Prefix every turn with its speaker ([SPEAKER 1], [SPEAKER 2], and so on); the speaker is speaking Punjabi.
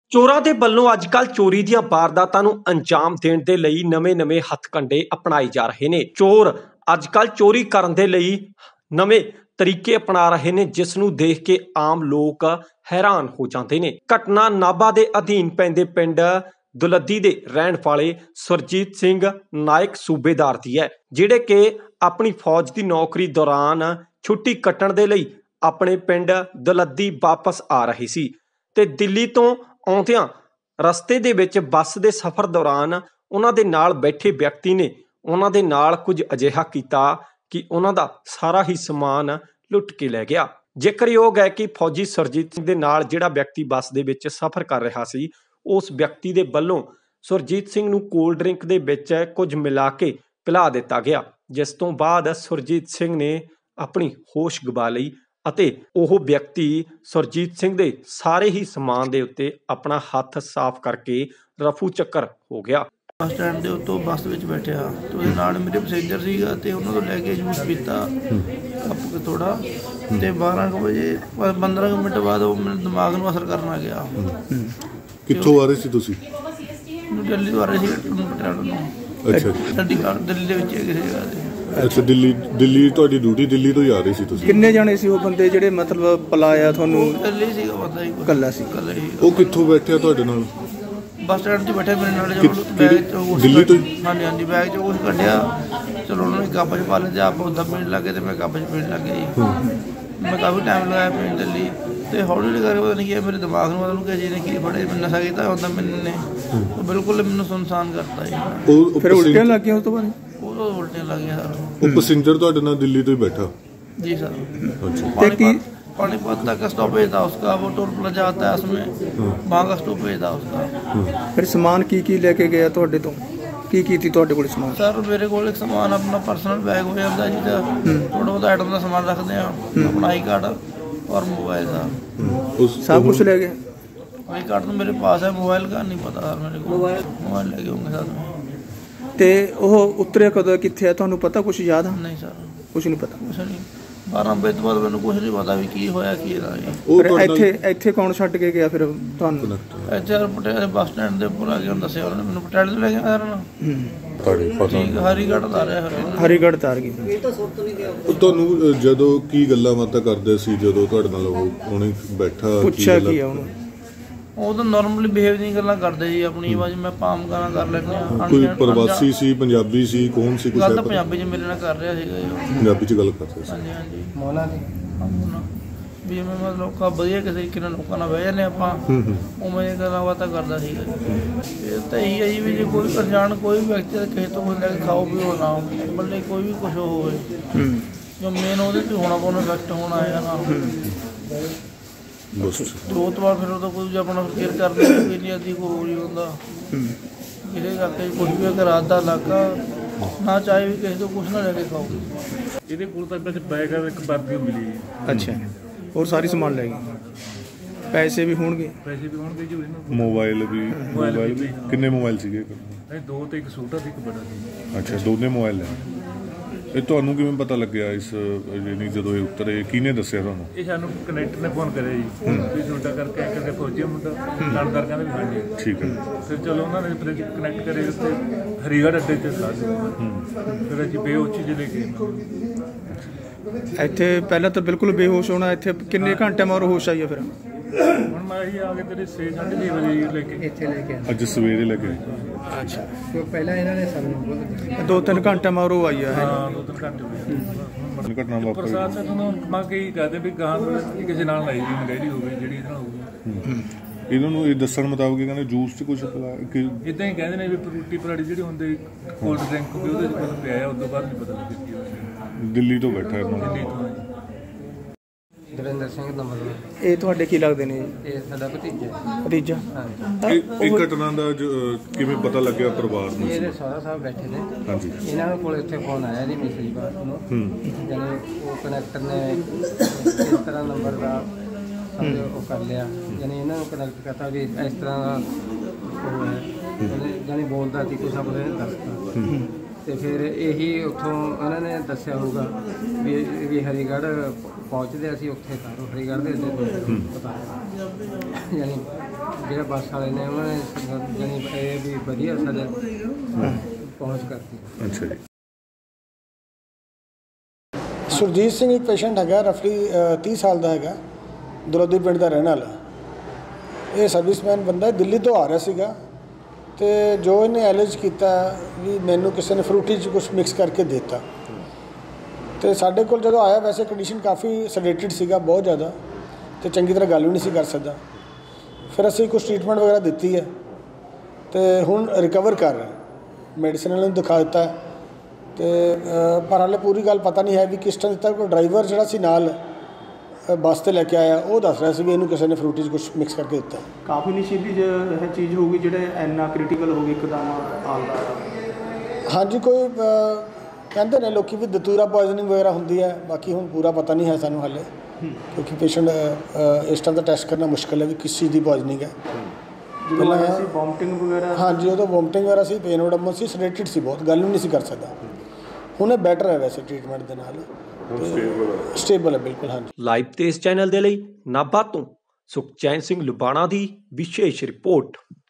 [SPEAKER 1] ਚੋਰਾਂ ਦੇ ਵੱਲੋਂ ਅੱਜ ਕੱਲ੍ਹ ਚੋਰੀ ਦੀਆਂ ਵਾਰਦਾਤਾਂ ਨੂੰ ਅੰਜਾਮ ਦੇਣ ਦੇ ਲਈ ਨਵੇਂ-ਨਵੇਂ ਹੱਥਕੰਡੇ ਅਪਣਾਏ ਜਾ ਰਹੇ ਨੇ। ਚੋਰ ਅੱਜ ਕੱਲ੍ਹ ਚੋਰੀ ਕਰਨ ਦੇ ਲਈ ਨਵੇਂ ਤਰੀਕੇ ਅਪਣਾ ਰਹੇ ਨੇ, ਜਿਸ ਨੂੰ ਦੇਖ ਕੇ ਆਮ ਲੋਕ ਹੈਰਾਨ ਹੋ ਜਾਂਦੇ ਨੇ। ਘਟਨਾ ਨਾਭਾ ਦੇ ਅਧੀਨ ਪੈਂਦੇ ਪਿੰਡ ਦੁਲੱਦੀ ਦੇ ਰਹਿਣ ਵਾਲੇ ਸੁਰਜੀਤ ਸਿੰਘ ਨਾਇਕ ਸੂਬੇਦਾਰ ਦੀ ਹੈ, ਜਿਹੜੇ ਕਿ ਆਪਣੀ ਫੌਜ ਦੀ ਨੌਕਰੀ ਦੌਰਾਨ ਛੁੱਟੀ ਕੱਟਣ ਦੇ ਲਈ ਆਪਣੇ ਪਿੰਡ ਦੁਲੱਦੀ ਵਾਪਸ ਆ ਰਹੇ ਸੀ ਤੇ ਦਿੱਲੀ ਤੋਂ ਆਉਂਦਿਆਂ ਰਸਤੇ ਦੇ ਵਿੱਚ ਬੱਸ ਦੇ ਸਫ਼ਰ ਦੌਰਾਨ ਉਹਨਾਂ ਦੇ ਨਾਲ ਬੈਠੇ ਵਿਅਕਤੀ ਨੇ ਉਹਨਾਂ ਦੇ ਨਾਲ ਕੁਝ ਅਜਿਹਾ ਕੀਤਾ ਕਿ ਉਹਨਾਂ ਦਾ ਸਾਰਾ ਹੀ ਸਮਾਨ ਲੁੱਟ ਕੇ ਲੈ ਗਿਆ। ਜ਼ਿਕਰਯੋਗ ਹੈ ਕਿ ਫੌਜੀ ਸੁਰਜੀਤ ਸਿੰਘ ਦੇ ਨਾਲ ਜਿਹੜਾ ਵਿਅਕਤੀ ਬੱਸ ਦੇ ਵਿੱਚ ਸਫ਼ਰ ਕਰ ਰਿਹਾ ਸੀ, ਉਸ ਵਿਅਕਤੀ ਦੇ ਵੱਲੋਂ ਸੁਰਜੀਤ ਸਿੰਘ ਨੂੰ ਕੋਲਡ ਡਰਿੰਕ ਦੇ ਵਿੱਚ ਕੁਝ ਮਿਲਾ ਕੇ ਪਿਲਾ ਦਿੱਤਾ ਗਿਆ, ਜਿਸ ਤੋਂ ਬਾਅਦ ਸੁਰਜੀਤ ਸਿੰਘ ਨੇ ਆਪਣੀ ਹੋਸ਼ ਗਵਾ ਲਈ ਅਤੇ ਉਹ ਵਿਅਕਤੀ ਸੁਰਜੀਤ ਸਿੰਘ ਦੇ ਸਾਰੇ ਹੀ ਸਮਾਨ ਦੇ ਉੱਤੇ ਆਪਣਾ ਹੱਥ ਸਾਫ਼ ਕਰਕੇ ਰਫੂ ਚੱਕਰ ਹੋ ਗਿਆ।
[SPEAKER 2] ਬੱਸ ਸਟੈਂਡ ਦੇ ਉੱਤੋਂ ਬੱਸ ਵਿੱਚ ਬੈਠਿਆ ਤੇ ਉਹਦੇ ਨਾਲ ਮੇਰੇ ਪੈਸੇਂਜਰ ਸੀਗਾ ਤੇ ਉਹਨਾਂ ਤੋਂ ਲੈ ਕੇ ਜੂਸ ਪੀਤਾ ਕੱਪ ਕੇ ਥੋੜਾ ਤੇ 12 ਵਜੇ 15 ਮਿੰਟ ਬਾਅਦ ਉਹ ਮੇਰੇ ਦਿਮਾਗ ਨੂੰ ਅਸਰ ਕਰਨ ਆ ਗਿਆ।
[SPEAKER 3] ਕਿੱਥੋਂ ਆ ਰਹੇ ਸੀ ਤੁਸੀਂ?
[SPEAKER 2] ਦਿੱਲੀ ਤੋਂ ਆ ਰਹੇ ਸੀ ਪਟਿਆਲਾ ਨੂੰ।
[SPEAKER 3] ਅੱਛਾ,
[SPEAKER 2] ਦਿੱਲੀ ਦੇ ਵਿੱਚ ਕਿਸੇ ਜਗ੍ਹਾ ਤੇ।
[SPEAKER 3] ਅੱਛਾ, ਦਿੱਲੀ ਤੁਹਾਡੀ ਡਿਊਟੀ ਦਿੱਲੀ ਤੋਂ ਹੀ ਆ ਰਹੀ ਸੀ ਤੁਸੀਂ?
[SPEAKER 4] ਕਿੰਨੇ ਜਾਣੇ ਸੀ ਉਹ ਬੰਦੇ ਜਿਹੜੇ ਮਤਲਬ ਪਲਾਇਆ ਤੁਹਾਨੂੰ?
[SPEAKER 2] ਦਿੱਲੀ ਸੀਗਾ ਬੰਦਾ ਹੀ,
[SPEAKER 4] ਇਕੱਲਾ ਸੀ?
[SPEAKER 2] ਇਕੱਲਾ ਹੀ।
[SPEAKER 3] ਉਹ ਕਿੱਥੋਂ ਬੈਠਿਆ ਤੁਹਾਡੇ ਨਾਲ?
[SPEAKER 2] ਬੱਸ ਸਟੈਂਡ 'ਚ ਬੈਠੇ ਮੇਰੇ ਨਾਲ।
[SPEAKER 3] ਦਿੱਲੀ ਤੋਂ?
[SPEAKER 2] ਹਾਂਜੀ, ਬੈਗ 'ਚ ਕੁਛ ਕੱਢਿਆ, ਚਲੋ ਉਹਨਾਂ ਨੇ ਕੱਪ 'ਚ ਪਾ ਲਿਆ, ਆਪਾਂ ਉੱਦਾਂ ਪੀਣ ਲੱਗੇ ਤੇ ਮੈਂ ਕੱਪ 'ਚ ਪੀਣ ਲੱਗ ਗਿਆ ਜੀ। ਮੈਂ ਕਾਫੀ ਟਾਈਮ ਲਗਾਇਆ ਪੀਣ ਦੇ ਲਈ ਤੇ ਹੌਲੀ ਕਰਕੇ ਪਤਾ ਨਹੀਂ ਕੀ ਮੇਰੇ ਦਿਮਾਗ ਨੂੰ ਮਤਲਬ ਕਿ ਜਿਹਨੇ ਕੀ ਫੜੇ ਨਸ਼ਾ ਕੀਤਾ ਹੁੰਦਾ ਮੈਨੂੰ ਨੇ ਬਿਲਕੁਲ ਮੈਨੂੰ ਸੁਨਸਾਨ ਕਰਤਾ ਜੀ।
[SPEAKER 4] ਫਿਰ ਉਲਟੀਆਂ ਲੱਗ ਗਈਆਂ ਉਸ ਤੋਂ ਬਾਅਦ?
[SPEAKER 2] ਉਹ ਉਲਟੀਆਂ ਲੱਗ ਗਿਆ ਸਰ।
[SPEAKER 3] ਉਹ ਪੈਸੇਂਜਰ ਤੁਹਾਡੇ ਨਾਲ ਦਿੱਲੀ ਤੋਂ ਹੀ ਬੈਠਾ?
[SPEAKER 2] जी सर।
[SPEAKER 4] अच्छा,
[SPEAKER 2] पानीपत तक का स्टॉपेज था उसका, वो टोल प्लाजा आता है उसमें, वहाँ का स्टॉपेज था उसका।
[SPEAKER 4] फिर समान की लेके गया ਤੁਹਾਡੇ ਤੋਂ? ਕੀ ਸੀ ਤੁਹਾਡੇ ਕੋਲ ਸਮਾਨ?
[SPEAKER 2] ਸਰ ਮੇਰੇ ਕੋਲ ਇੱਕ ਸਮਾਨ ਆਪਣਾ ਪਰਸਨਲ ਬੈਗ ਹੋ ਜਾਂਦਾ ਜਿਹਦਾ ਥੋੜਾ ਬਹੁਤ ਆਈਟਮ ਦਾ ਸਮਾਨ ਰੱਖਦੇ ਆ, ਆਪਣਾ ਆਈ ਕਾਰਡ और मोबाइल का
[SPEAKER 4] सब कुछ ले गए।
[SPEAKER 2] आई कार्ड तो मेरे पास है, मोबाइल का नहीं पता सर मेरे को। मोबाइल ले गए होंगे साथ में।
[SPEAKER 4] ਤੇ ਉਹ ਉਤਰਿਆ ਕਦੋਂ, ਕਿੱਥੇ ਆ, ਤੁਹਾਨੂੰ ਪਤਾ ਕੁਝ ਯਾਦ ਆ?
[SPEAKER 2] नहीं सर
[SPEAKER 4] ਕੁਝ ਨਹੀਂ ਪਤਾ।
[SPEAKER 2] कुछ नहीं, 12 ਵਜੇ ਤੋਂ ਬਾਅਦ ਮੈਨੂੰ ਕੁਝ ਨਹੀਂ ਪਤਾ ਵੀ ਕੀ ਹੋਇਆ ਕੀ ਨਾ।
[SPEAKER 4] ਫਿਰ ਇੱਥੇ ਕੌਣ ਛੱਡ ਕੇ ਗਿਆ ਫਿਰ ਤੁਹਾਨੂੰ?
[SPEAKER 2] ਇੱਥੇ ਪਟਿਆਲੇ ਬੱਸ ਸਟੈਂਡ ਦੇ ਉੱਪਰ ਆ ਕੇ ਹੁਣ ਦੱਸਿਆ ਉਹਨਾਂ ਨੇ ਮੈਨੂੰ, ਪਟਿਆਲੇ ਤੋਂ ਲੈ ਕੇ ਆਇਆ ਨਾ ਹਰੀਗੜ੍ਹ ਦਾ ਰਿਹਾ।
[SPEAKER 4] ਹਰੀਗੜ੍ਹ ਤਾਰ ਗਈ।
[SPEAKER 3] ਤੁਹਾਨੂੰ ਜਦੋਂ ਕੀ ਗੱਲਾਂ ਬਾਤਾਂ ਕਰਦੇ ਸੀ ਜਦੋਂ ਤੁਹਾਡੇ ਨਾਲ ਉਹਨੇ ਬੈਠਾ?
[SPEAKER 4] ਪੁੱਛਿਆ ਕੀ ਆ ਉਹਨੂੰ?
[SPEAKER 2] ਉਹ ਤਾਂ ਨਾਰਮਲੀ ਬਿਹੇਵ ਨਹੀਂ ਗੱਲਾਂ ਕਰਦੇ ਜੀ ਆਪਣੀ ਆਵਾਜ਼ ਮੈਂ ਪਾਮ ਗਾਲਾਂ ਕਰ ਲੈਂਦੇ ਆ।
[SPEAKER 3] ਕੋਈ ਪ੍ਰਵਾਸੀ ਸੀ, ਪੰਜਾਬੀ ਸੀ, ਕੌਣ ਸੀ? ਕੁਝ
[SPEAKER 2] ਗੱਲ ਤਾਂ ਪੰਜਾਬੀ 'ਚ ਮੇਰੇ ਨਾਲ ਕਰ ਰਿਹਾ ਸੀਗਾ ਜੀ।
[SPEAKER 3] ਪੰਜਾਬੀ 'ਚ ਗੱਲ ਕਰਦੇ ਸੀ?
[SPEAKER 2] ਹਾਂਜੀ ਮੌਲਾ ਦੀ ਵੀ ਮੈਂ ਮਤਲਬ ਲੋਕਾਂ ਵਧੀਆ ਕਿਸੇ ਤਰੀਕੇ ਨਾਲ ਲੋਕਾਂ ਨਾਲ ਬਹਿ ਜਾਂਦੇ ਆਪਾਂ, ਉਵੇਂ ਇਹ ਗੱਲਾਂ ਬਾਤਾਂ ਕਰਦਾ ਸੀਗਾ। ਇਹ ਤਾਂ ਇਹੀ ਹੈ ਜੀ ਵੀ ਜੇ ਕੋਈ ਅਣਜਾਣ ਕੋਈ ਵਿਅਕਤੀ ਕਿਸੇ ਤੋਂ ਕੋਈ ਲੈ ਕੇ ਖਾਓ ਪੀਓ ਨਾ ਮਤਲਬ ਕੋਈ ਵੀ ਕੁਛ ਹੋਵੇ, ਜੋ ਮੇਨ ਉਹਦੇ 'ਤੇ ਹੋਣਾ ਪਾਉਣਾ ਇਫੈਕਟ ਹੋਣਾ ਹੈ ਨਾ।
[SPEAKER 3] ਬਸ
[SPEAKER 2] ਦੋ ਤੋਂ ਬਾਅਦ ਫਿਰ ਉਹਦਾ ਕੋਈ ਆਪਣਾ ਕੇਅਰ ਕਰਦੇ ਕੋਈ ਨਹੀਂ ਆਦੀ ਕੋਈ ਹੋਰ ਹੀ ਹੁੰਦਾ ਇਹਦੇ ਕਰਕੇ ਕੁਝ ਵੀ ਅਗਰ ਰਾਤ ਦਾ ਇਲਾਕਾ ਨਾ ਚਾਹੇ ਵੀ ਕਿਸੇ ਤੋਂ ਕੁਛ ਨਾ ਲੈ ਕੇ ਖਾਓ।
[SPEAKER 5] ਇਹਦੇ ਕੋਲ ਤਾਂ ਬਸ ਬੈਗ ਆ, ਇੱਕ ਬਰਫੀ ਮਿਲੀ।
[SPEAKER 4] ਅੱਛਾ, ਹੋਰ ਸਾਰੀ ਸਮਾਨ ਲੈ ਗਏ? ਪੈਸੇ ਵੀ ਹੋਣਗੇ?
[SPEAKER 5] ਪੈਸੇ ਵੀ ਹੋਣਗੇ ਜੀ।
[SPEAKER 3] ਮੋਬਾਈਲ ਵੀ? ਕਿੰਨੇ ਮੋਬਾਈਲ ਸੀਗੇ?
[SPEAKER 5] ਨਹੀਂ, 2 ਤੇ ਇੱਕ ਛੋਟਾ ਸੀ ਇੱਕ ਬੜਾ ਸੀ।
[SPEAKER 3] ਅੱਛਾ, ਦੋਨੇ ਮੋਬਾਈਲ ਲੈ। ਇਹ ਤੁਹਾਨੂੰ ਕਿਵੇਂ ਪਤਾ ਲੱਗਿਆ ਇਸ ਯਾਨੀ ਜਦੋਂ ਇਹ ਉਤਰੇ ਕਿਹਨੇ ਦੱਸਿਆ ਤੁਹਾਨੂੰ?
[SPEAKER 5] ਇਹ ਸਾਨੂੰ ਕਨੈਕਟਰ ਨੇ ਫੋਨ ਕਰਿਆ ਜੀ ਵੀ ਤੁਹਾਡਾ ਕਰਕੇ ਕਰਕੇ ਫੌਜੀ ਮੁੰਡਾ ਲੜਦਾਰ ਕਹਿੰਦਾ ਵੀ ਹਾਂਜੀ।
[SPEAKER 3] ਠੀਕ ਹੈ।
[SPEAKER 5] ਫਿਰ ਚਲੋ ਉਹਨਾਂ ਨੇ ਫਿਰ ਕਨੈਕਟ ਕਰੇ ਉੱਤੇ ਹਰੀਗੜ੍ਹ ਅੱਡੇ 'ਤੇ ਲਾ ਫਿਰ ਅਸੀਂ ਬੇਹੋਸ਼ੀ 'ਚ ਲੈ ਕੇ।
[SPEAKER 4] ਇੱਥੇ ਪਹਿਲਾਂ ਤਾਂ ਬਿਲਕੁਲ ਬੇਹੋਸ਼ ਹੋਣਾ, ਇੱਥੇ ਕਿੰਨੇ ਘੰਟੇ ਮਗਰ ਹੋਸ਼ ਆਈ ਆ ਫਿਰ?
[SPEAKER 5] ਹੁਣ ਮੈਂ ਇਹੀ ਆ ਕੇ ਤੇਰੇ 6:30 ਵਜੇ ਲੈ ਕੇ
[SPEAKER 4] ਇੱਥੇ ਲੈ ਕੇ
[SPEAKER 3] ਅੱਜ ਸਵੇਰੇ ਲੈ ਕੇ?
[SPEAKER 4] ਅੱਛਾ,
[SPEAKER 2] ਪਹਿਲਾਂ ਇਹਨਾਂ ਨੇ ਸਾਨੂੰ
[SPEAKER 4] 2-3 ਘੰਟੇ ਮਗਰ ਉਹ ਆਈ ਆ?
[SPEAKER 5] ਹਾਂ, 2-3 ਘੰਟੇ ਹੋਏ।
[SPEAKER 3] ਘਟਨਾ ਵਾਪਰੀ
[SPEAKER 5] ਪ੍ਰਸ਼ਾਸਨ ਨੂੰ ਮੰਗ ਇਹੀ ਕਰਦੇ ਵੀ ਗਾਂ ਕਿਸੇ ਨਾਲ ਨਹੀਂ ਜੀ ਡੈਡੀ ਹੋਵੇ ਜਿਹੜੀ ਇਹਦੇ ਨਾਲ ਹੋਊਗੀ।
[SPEAKER 3] ਇਹਨਾਂ ਨੂੰ ਇਹ ਦੱਸਣ ਮੁਤਾਬਕ ਕਹਿੰਦੇ ਜੂਸ 'ਚ ਕੁਝ
[SPEAKER 5] ਇੱਦਾਂ ਹੀ ਕਹਿੰਦੇ ਨੇ ਵੀ ਰੋਟੀ ਪਰਾੜੀ ਜਿਹੜੀ ਹੁੰਦੀ ਕੋਲਡ ਡਰਿੰਕ ਵੀ ਉਹਦੇ 'ਚ ਕੁਝ ਪਿਆ, ਉਸ ਤੋਂ ਬਾਅਦ ਨਹੀਂ ਪਤਾ ਲੱਗਿਆ।
[SPEAKER 3] ਦਿੱਲੀ ਤੋਂ ਬੈਠਾ ਇਹਨਾਂ
[SPEAKER 5] ਦਿੱਲੀ ਤੋਂ
[SPEAKER 2] ਦਰਿੰਦਰ ਸਿੰਘ ਨੰਬਰ।
[SPEAKER 4] ਇਹ ਤੁਹਾਡੇ ਕੀ ਲੱਗਦੇ ਨੇ?
[SPEAKER 2] ਇਹ ਸਾਡਾ ਭਤੀਜਾ।
[SPEAKER 4] ਭਤੀਜਾ?
[SPEAKER 3] ਇਹ ਘਟਨਾ ਦਾ ਕਿਵੇਂ ਪਤਾ ਲੱਗਿਆ ਪਰਿਵਾਰ ਨੂੰ?
[SPEAKER 2] ਇਹਦੇ ਸਹੁਰਾ ਸਾਹਿਬ ਬੈਠੇ ਨੇ।
[SPEAKER 3] ਹਾਂਜੀ।
[SPEAKER 2] ਇਹਨਾਂ ਕੋਲ ਇੱਥੇ ਫੋਨ ਆਇਆ ਜੀ ਮੈਸੇਜ ਬਾਅਦ ਨੂੰ, ਯਾਨੀ ਉਹ ਕਨੈਕਟਰ ਨੇ ਇਸ ਤਰ੍ਹਾਂ ਨੰਬਰ ਦਾ ਉਹ ਕਰ ਲਿਆ, ਯਾਨੀ ਇਹਨਾਂ ਨੂੰ ਕਨੈਕਟ ਕਰਤਾ ਵੀ ਇਸ ਤਰ੍ਹਾਂ ਦਾ ਉਹ ਹੈ, ਯਾਨੀ ਬੋਲਦਾ ਸੀ ਕੁਛ ਆਪਣੇ ਦੱਸਦਾ ਤੇ ਫਿਰ ਇਹੀ ਉੱਥੋਂ ਇਹਨਾਂ ਨੇ ਦੱਸਿਆ ਹੋਊਗਾ ਵੀ ਹਰੀਗੜ੍ਹ ਪਹੁੰਚਦੇ ਅਸੀਂ ਉੱਥੇ ਤਾਂ ਹਰੀਗੜ੍ਹ ਦੇ ਅੱਡੇ ਤੋਂ ਪਤਾ ਯਾਨੀ ਜਿਹੜੇ ਬੱਸ ਵਾਲੇ ਨੇ ਉਹਨਾਂ ਨੇ ਜਾਣੀ ਇਹ ਵੀ ਵਧੀਆ ਸਾਡੇ ਪਹੁੰਚ ਕਰਤੀ।
[SPEAKER 3] ਅੱਛਾ ਜੀ।
[SPEAKER 6] ਸੁਰਜੀਤ ਸਿੰਘ ਇੱਕ ਪੇਸ਼ੈਂਟ ਹੈਗਾ, ਰਫਲੀ 30 ਸਾਲ ਦਾ ਹੈਗਾ, ਦਰੋਦੀ ਪਿੰਡ ਦਾ ਰਹਿਣ ਵਾਲਾ। ਇਹ ਸਰਵਿਸਮੈਨ ਬੰਦਾ ਦਿੱਲੀ ਤੋਂ ਆ ਰਿਹਾ ਸੀਗਾ ਅਤੇ ਜੋ ਇਹਨੇ ਐਲਰਜ ਕੀਤਾ ਵੀ ਮੈਨੂੰ ਕਿਸੇ ਨੇ ਫਰੂਟੀ 'ਚ ਕੁਛ ਮਿਕਸ ਕਰਕੇ ਦੇ ਦਿੱਤਾ। ਅਤੇ ਸਾਡੇ ਕੋਲ ਜਦੋਂ ਆਇਆ ਵੈਸੇ ਕੰਡੀਸ਼ਨ ਕਾਫੀ ਸੈਡੇਟਡ ਸੀਗਾ, ਬਹੁਤ ਜ਼ਿਆਦਾ, ਅਤੇ ਚੰਗੀ ਤਰ੍ਹਾਂ ਗੱਲ ਵੀ ਨਹੀਂ ਸੀ ਕਰ ਸਕਦਾ। ਫਿਰ ਅਸੀਂ ਕੁਛ ਟਰੀਟਮੈਂਟ ਵਗੈਰਾ ਦਿੱਤੀ ਹੈ ਅਤੇ ਹੁਣ ਰਿਕਵਰ ਕਰ ਰਿਹਾ। ਮੈਡੀਸਨ ਵਾਲੇ ਨੂੰ ਦਿਖਾ ਦਿੱਤਾ ਅਤੇ ਪਰ ਹਾਲੇ ਪੂਰੀ ਗੱਲ ਪਤਾ ਨਹੀਂ ਹੈ ਵੀ ਕਿਸ ਤਰ੍ਹਾਂ ਦਿੱਤਾ। ਕੋਈ ਡਰਾਈਵਰ ਜਿਹੜਾ ਸੀ ਨਾਲ ਬੱਸ 'ਤੇ ਲੈ ਕੇ ਆਇਆ ਉਹ ਦੱਸ ਰਿਹਾ ਸੀ ਵੀ ਇਹਨੂੰ ਕਿਸੇ ਨੇ ਫਰੂਟੀ 'ਚ ਕੁਛ ਮਿਕਸ ਕਰਕੇ ਦਿੱਤਾ।
[SPEAKER 4] ਕਾਫੀ ਨਸ਼ੀਲੀ ਇਹ ਚੀਜ਼ ਹੋਊਗੀ ਜਿਹੜੇ ਇੰਨਾ ਕ੍ਰਿਟੀਕਲ ਹੋ ਗਈ ਇੱਕਦਮ ਆਉਂਦਾ। ਹਾਂਜੀ,
[SPEAKER 6] ਕੋਈ ਕਹਿੰਦੇ ਨੇ ਲੋਕੀ ਵੀ ਦਤੂਰਾ ਪੋਇਜ਼ਨਿੰਗ ਵਗੈਰਾ ਹੁੰਦੀ ਹੈ, ਬਾਕੀ ਹੁਣ ਪੂਰਾ ਪਤਾ ਨਹੀਂ ਹੈ ਸਾਨੂੰ ਹਾਲੇ, ਕਿਉਂਕਿ ਪੇਸ਼ੈਂਟ ਇਸ ਤਰ੍ਹਾਂ ਦਾ ਟੈਸਟ ਕਰਨਾ ਮੁਸ਼ਕਿਲ ਹੈ ਵੀ ਕਿਸ ਚੀਜ਼ ਦੀ ਪੋਇਜ਼ਨਿੰਗ ਹੈ।
[SPEAKER 4] ਪਹਿਲਾਂ ਸੀ ਵੋਮਟਿੰਗ ਵਗੈਰਾ? ਹਾਂਜੀ, ਉਦੋਂ
[SPEAKER 6] ਵੋਮਟਿੰਗ ਵਗੈਰਾ ਸੀ, ਪੇਨ ਵਡੰਬਲ ਸੀ, ਸੈਡੇਟਡ ਸੀ, ਬਹੁਤ ਗੱਲ ਵੀ ਨਹੀਂ ਸੀ ਕਰ ਸਕਦਾ। ਹੁਣ ਇਹ ਬੈਟਰ ਹੈ ਵੈਸੇ ਟਰੀਟਮੈਂਟ ਦੇ ਨਾਲ, ਸਟੇਬਲ ਹੈ ਬਿਲਕੁਲ। ਹਾਂਜੀ,
[SPEAKER 1] ਲਾਈਵ ਤੇਜ਼ ਚੈਨਲ ਦੇ ਲਈ ਨਾਭਾ ਤੋਂ ਸੁਖਚੈਨ ਸਿੰਘ ਲੁਬਾਣਾ ਦੀ ਵਿਸ਼ੇਸ਼ ਰਿਪੋਰਟ।